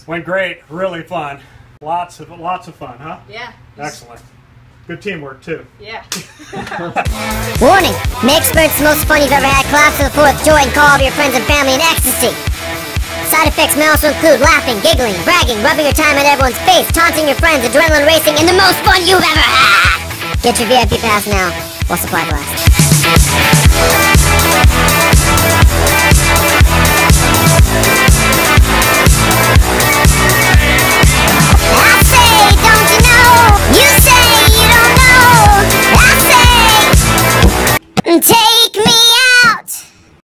Went great. Really fun. Lots of fun, huh? Yeah. Excellent. Good teamwork, too. Yeah. Warning! May experience the most fun you've ever had. Collapse to the floor with joy and call over your friends and family in ecstasy. Side effects may also include laughing, giggling, bragging, rubbing your time in everyone's face, taunting your friends, adrenaline racing, and the most fun you've ever had! Get your VIP pass now, while supply lasts.